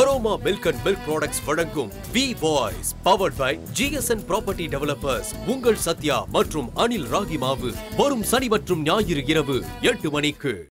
Aroma Milk and Milk Products வழங்கும் V Voice powered by GSN Property Developers. உங்கள் சத்யா மற்றும் அனில் ராகி மாவு வரும் சனி மற்றும் ஞாயிறு இரவு 8 மணிக்கு.